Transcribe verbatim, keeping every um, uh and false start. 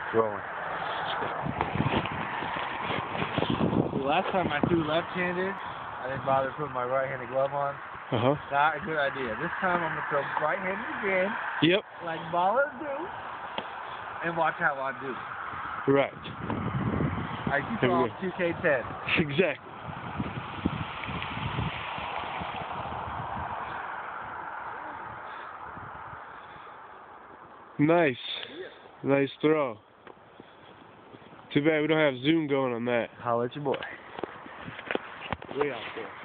Rolling. The last time I threw left-handed, I didn't bother putting my right-handed glove on. Uh-huh. Not a good idea. This time I'm going to throw right-handed again. Yep. Like ballers do. And watch how I do. Right. Icy Frolf two K ten. Exactly. Nice. Yeah. Nice throw. Too bad we don't have zoom going on that. Holla at your boy. Way out there.